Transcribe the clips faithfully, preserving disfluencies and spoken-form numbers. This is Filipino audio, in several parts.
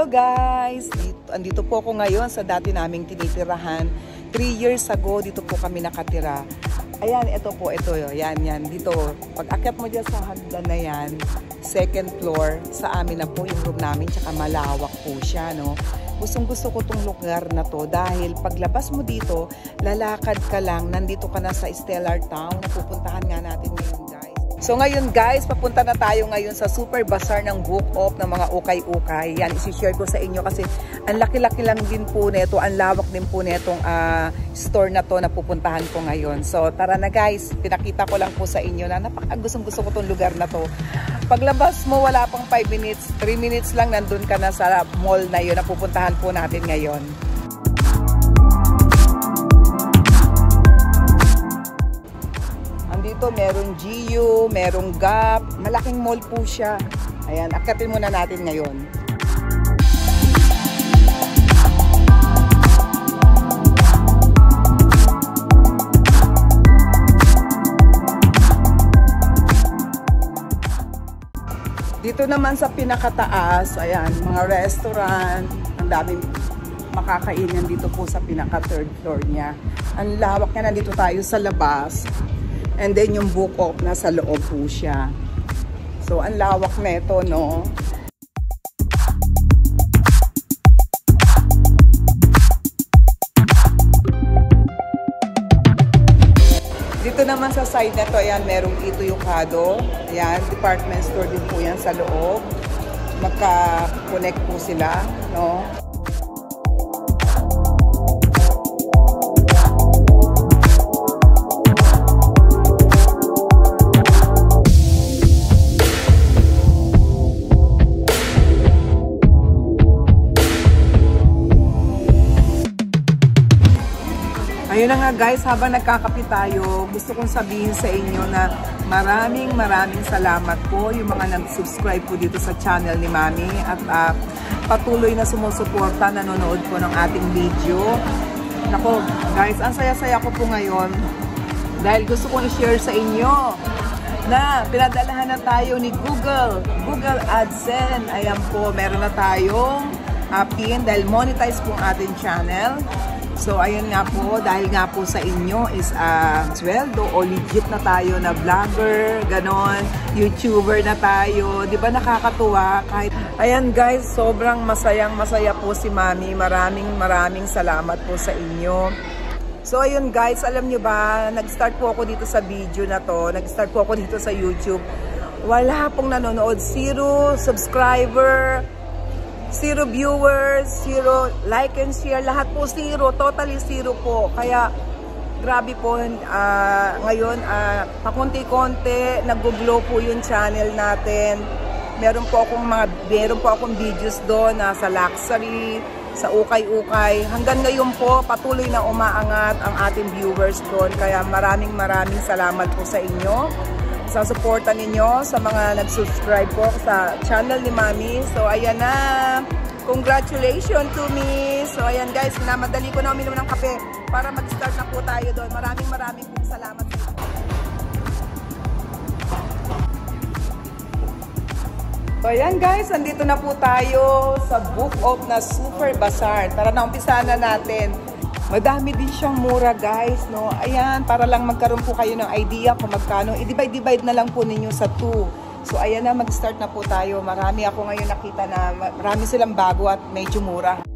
Hello guys! Dito, andito po ako ngayon sa dati naming tinitirahan. three years ago, dito po kami nakatira. Ayan, ito po, ito. Yan, yan. Dito, pag akyat mo dyan sa hagdan na yan, second floor, sa amin na po yung room namin, tsaka malawak po siya, no? Gustong gusto ko tong lugar na to dahil paglabas mo dito, lalakad ka lang, nandito ka na sa Stellar Town, napupuntahan nga natin ngayon guys. So ngayon guys, papunta na tayo ngayon sa Super Bazaar ng Book Off ng mga ukay-ukay. Yan, isi-share ko sa inyo kasi ang laki-laki lang din po nito, ang lawak din po netong uh, store na to na pupuntahan ko ngayon. So tara na guys, pinakita ko lang po sa inyo na napakagustong gusto ko tong lugar na to. Paglabas mo, wala pang five minutes, three minutes lang nandun ka na sa mall na yun na pupuntahan po natin ngayon. Dito merong G U, merong Gap, malaking mall po siya. Ayan, akyatin muna natin ngayon. Dito naman sa pinakataas, ayan, mga restaurant, ang daming makakainan dito po sa pinaka third floor niya. Ang lawak niya, nandito tayo sa labas. And then yung Book Off na sa loob po siya. So ang lawak na ito, no? Dito naman sa side na to, ayan, merong Ito Yukado. Ayan, department store din po yan sa loob. Magka-connect po sila, no? Ayun na nga guys, habang nagkakape tayo, gusto kong sabihin sa inyo na maraming maraming salamat po yung mga nag-subscribe po dito sa channel ni Mami at uh, patuloy na sumusuporta, nanonood po ng ating video. Nako guys, ang saya-saya ko po ngayon dahil gusto kong i-share sa inyo na pinadalahan na tayo ni Google, Google AdSense. Ayan po, meron na tayong uh, pin dahil monetize po ang ating channel. So, ayun nga po, dahil nga po sa inyo is uh, sweldo o legit na tayo na vlogger, ganon, YouTuber na tayo. Di ba nakakatuwa? Kahit, ayan guys, sobrang masayang masaya po si Mami. Maraming maraming salamat po sa inyo. So, ayun guys, alam nyo ba, nag-start po ako dito sa video na to. Nag-start po ako dito sa YouTube. Wala pong nanonood. Zero subscriber. Zero viewers, zero like and share, lahat po zero, totally zero po. Kaya grabe po, uh, ngayon uh, pakunti-konti nag-glow po yung channel natin. Meron po akong mga meron po akong videos doon na sa luxury, sa ukay-ukay. Hanggang ngayon po patuloy na umaangat ang ating viewers doon. Kaya maraming maraming salamat po sa inyo, sa suporta ninyo, sa mga nag-subscribe po sa channel ni Mami. So, ayan na. Congratulations to me. So, ayan guys, namadali ko na uminom ng kape para mag-start na po tayo doon. Maraming maraming po salamat sa inyo. So, ayan guys, andito na po tayo sa Book Off na Super Bazaar. Tara na, umpisahan na natin. Madami din siyang mura guys, no? Ayan, para lang magkaroon po kayo ng idea kung magkano. I-divide-divide na lang po ninyo sa two. So, ayan na, mag-start na po tayo. Marami ako ngayon nakita na marami silang bago at medyo mura.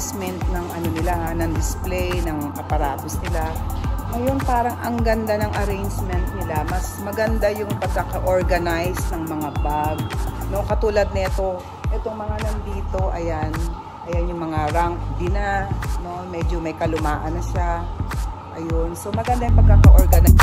arrangement ng ano nila, ha, ng display, ng aparatus nila. Ngayon parang ang ganda ng arrangement nila. Mas maganda yung pagkaka-organize ng mga bag. No, katulad nito, itong mga nandito, ayan. Ayan yung mga rank din na, no, medyo may kalumaan na siya. Ayun. So maganda yung pagkaka-organize.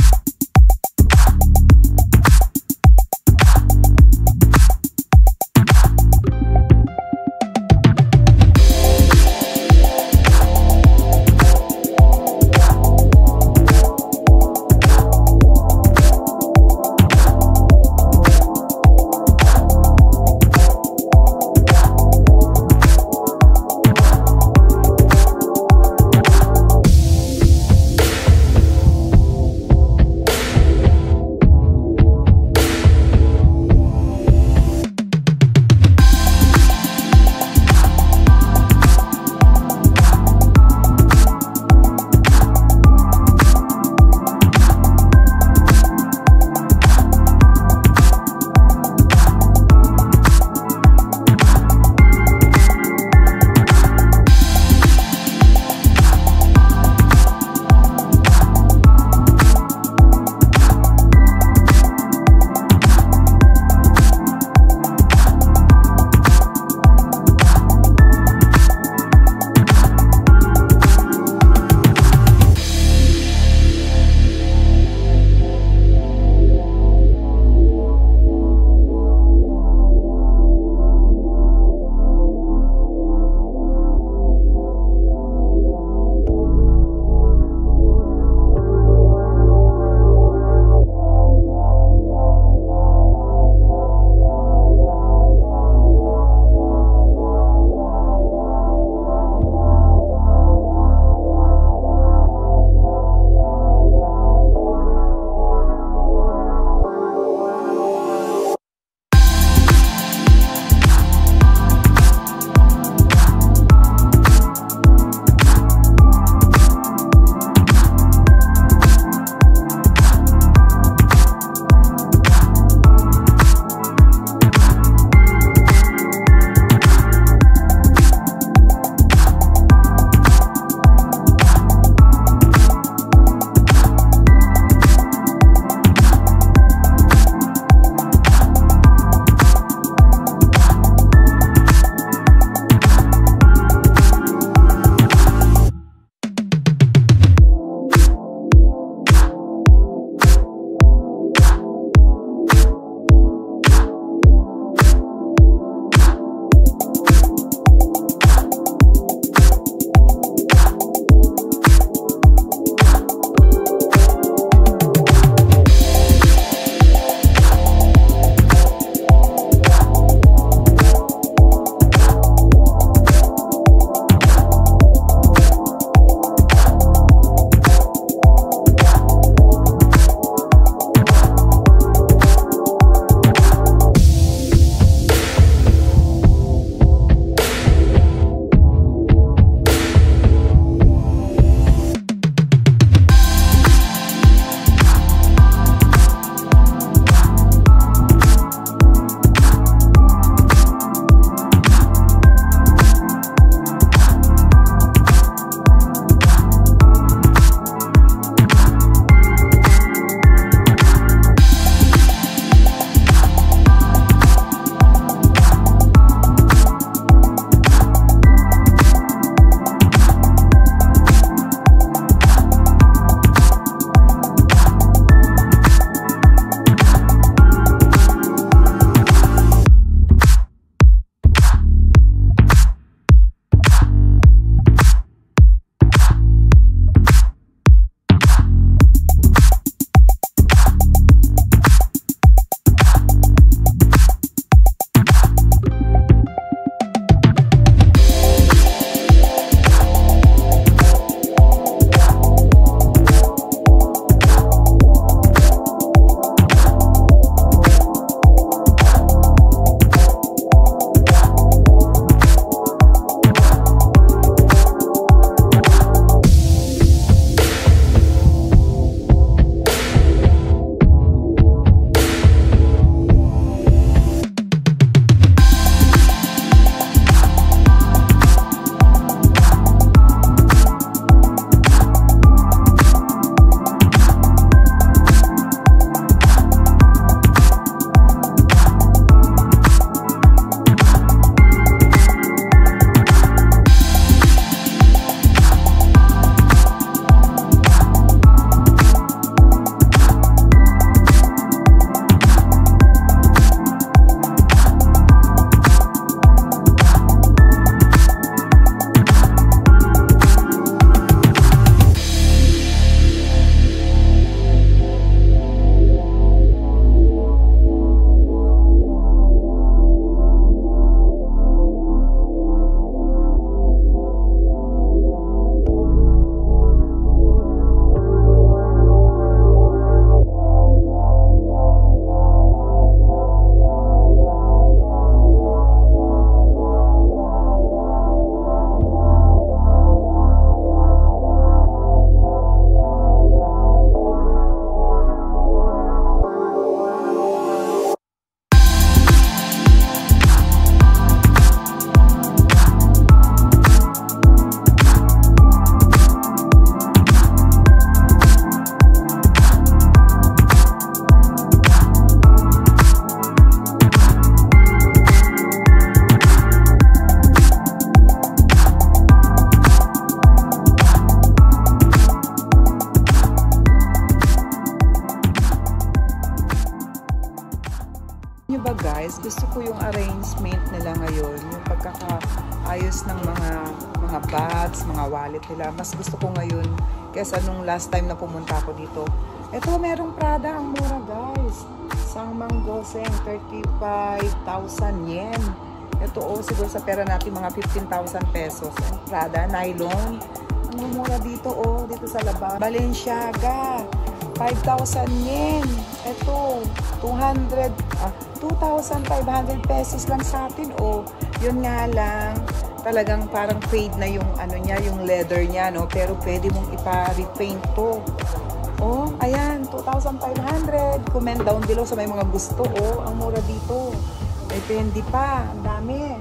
gusto ko yung arrangement nila ngayon, yung pagkakaayos ng mga mga bags, mga wallet nila. Mas gusto ko ngayon kaysa nung last time na pumunta ako dito. Ito, merong Prada, ang mura guys. Sangmang Goseng, thirty-five thousand yen. Ito, oh, siguro sa pera natin mga fifteen thousand pesos. Ang Prada, nylon. Ang mura dito, oh, dito sa labas. Balenciaga, five thousand yen. Ito, two hundred, ah, two thousand five hundred pesos lang sa atin, oh. Yun nga lang, talagang parang fade na yung ano niya, yung leather niya, no? Pero pwede mong ipa-repaint to. Oh, ayan, two thousand five hundred. Comment down below sa may mga gusto, oh. Ang mura dito. May pendi pa, ang dami.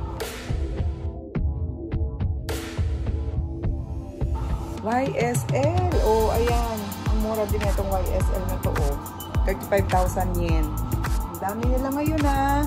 Y S L, oh, ayan. Ang mura din itong Y S L na to, oh. thirty-five thousand yen. Ang dami nila ngayon, ah.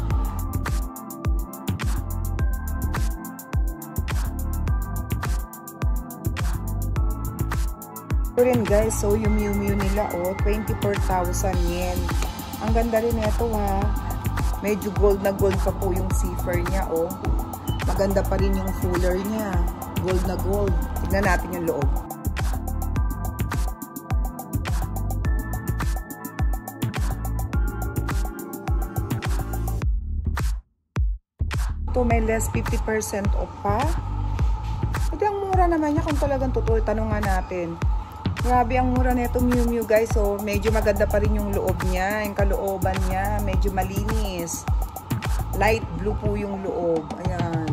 Ito rin, guys. So, yung Miu Miu nila, oh, twenty-four thousand yen. Ang ganda rin ito, ha. Medyo gold na gold pa po yung zipper niya, oh. Maganda pa rin yung fuller niya. Gold na gold. Tignan natin yung loob. Ito may less fifty percent off pa. Ito ang mura naman niya kung talagang totoo. Tanong nga natin. Grabe ang mura nito Miu Miu guys. So medyo maganda pa rin yung loob niya. Yung kalooban niya. Medyo malinis. Light blue po yung loob. Ayan.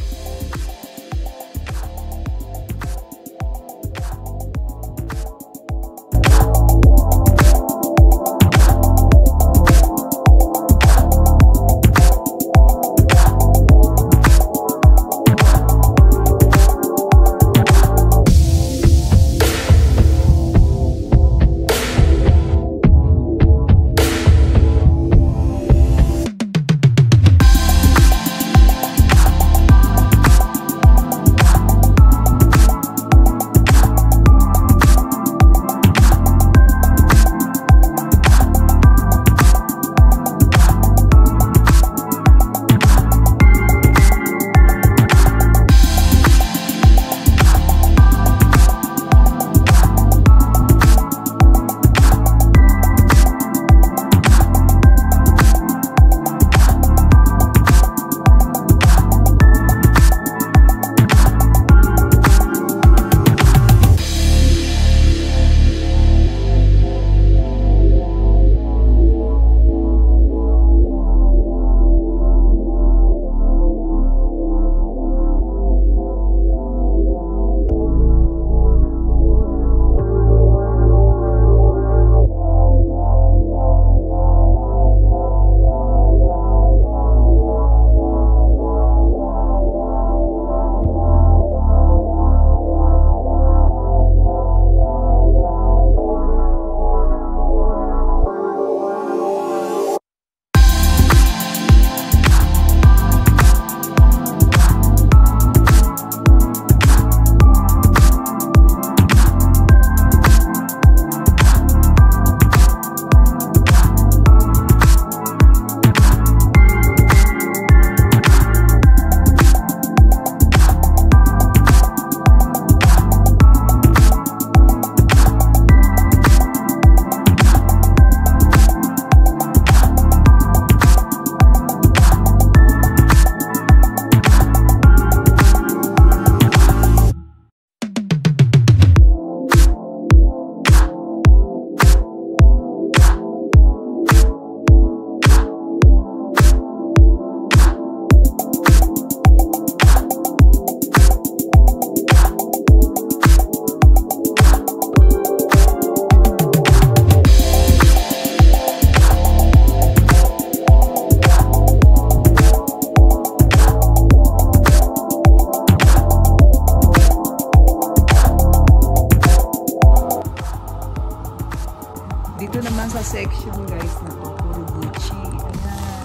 Dito naman sa section guys na to, puro Gucci. Ayan.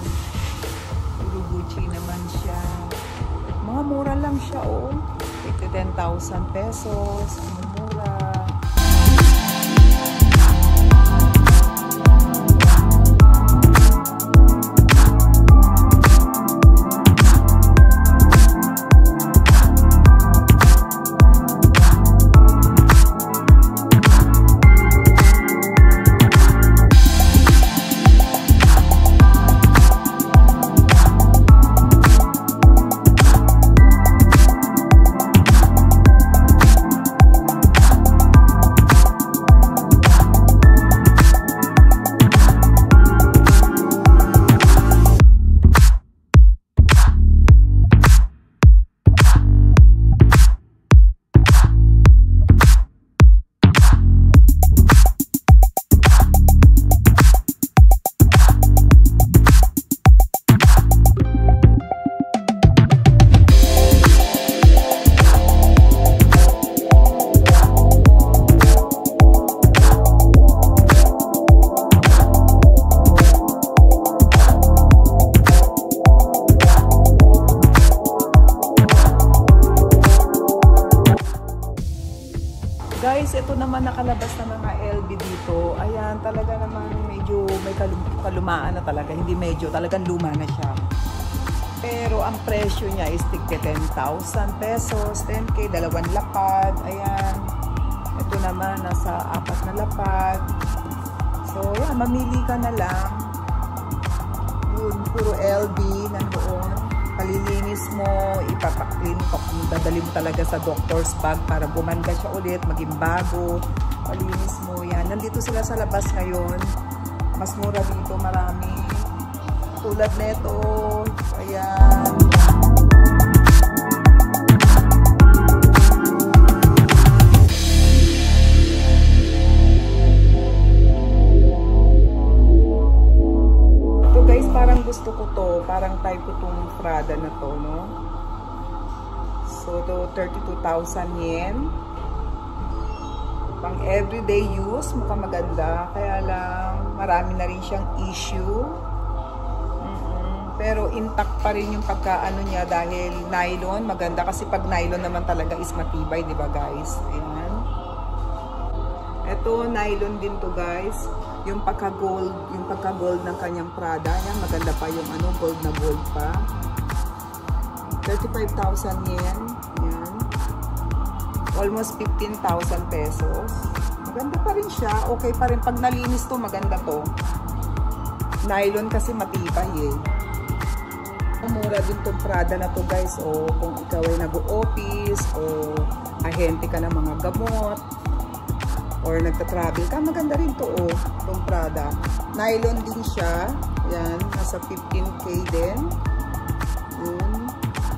Puro Gucci naman siya. Mga mura lang siya, oh. ten thousand pesos. Mura. ito naman nakalabas na mga L B dito. Ayan, talaga naman medyo may kalum kalumaan na talaga. Hindi medyo, talagang luma na siya. Pero ang presyo niya is tigte ten thousand pesos, ten K, dalawang lapad. Ayan. Ito naman, nasa apat na lapad. So, ayan, mamili ka na lang. Yun, puro L B nandoon. Palilinis mo, ipapaklin mo, dadali mo talaga sa doctor's bag para gumanda siya ulit, maging bago. Palinis mo yan. Nandito sila sa labas ngayon. Mas mura dito, marami. Tulad nito. Ayan. Gusto ko to, parang type ko tong Prada na to, no? So, to thirty-two thousand yen. Pang everyday use, mukhang maganda. Kaya lang, marami na rin siyang issue. Mm-mm. Pero intact pa rin yung pagkaano niya dahil nylon. Maganda kasi pag nylon naman talaga is matibay, di ba guys? Ayan. Ito, nylon din to guys. Yung pagka-gold, yung pagka-gold ng kanyang Prada, yan, maganda pa yung ano, gold na gold pa. thirty-five thousand yen. Yan. Almost fifteen thousand pesos. Maganda pa rin siya. Okay pa rin. Pag nalinis to, maganda to. Nylon kasi matibay eh. Mura din tong Prada na to guys. O kung ikaw ay nag-o-office o ahente ka ng mga gamot or nagta-travel ka, maganda rin to oh, itong Prada. Nylon din siya. Yan, nasa fifteen K din. Yun.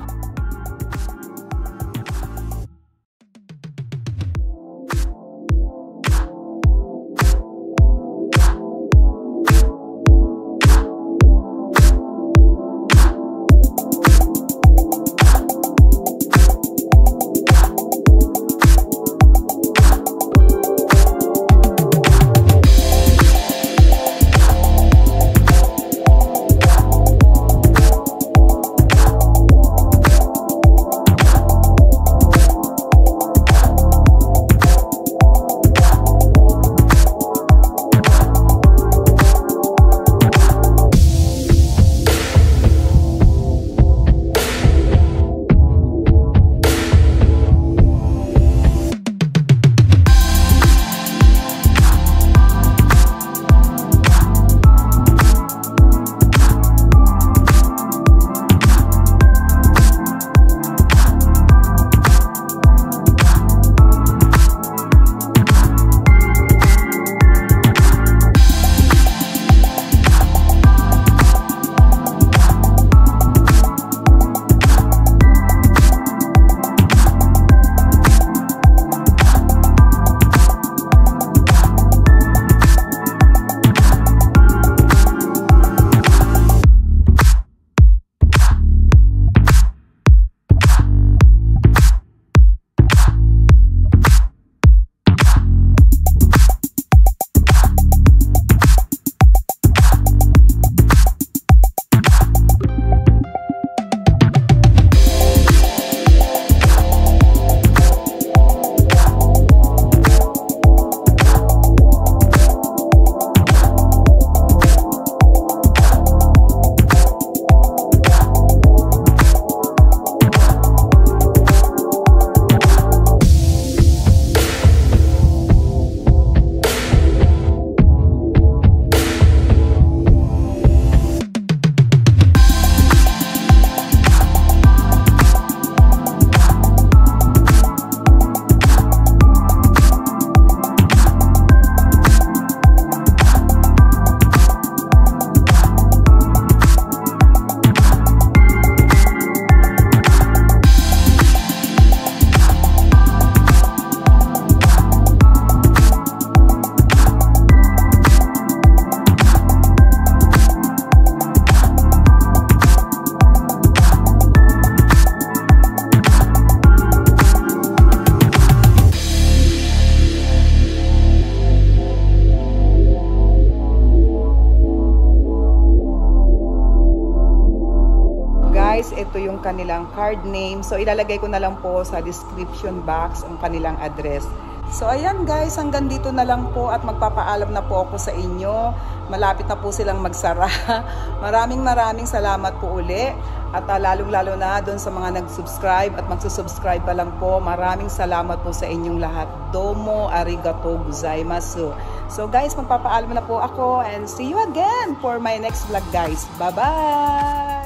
guys, ito yung kanilang card name. So, ilalagay ko na lang po sa description box ang kanilang address. So ayan guys, hanggang dito na lang po at magpapaalam na po ako sa inyo. Malapit na po silang magsara. Maraming maraming salamat po uli. At uh, lalong lalo na doon sa mga nag-subscribe at magsusubscribe pa lang po. Maraming salamat po sa inyong lahat. Domo arigato gozaimasu. So guys, magpapaalam na po ako and see you again for my next vlog guys. Bye bye!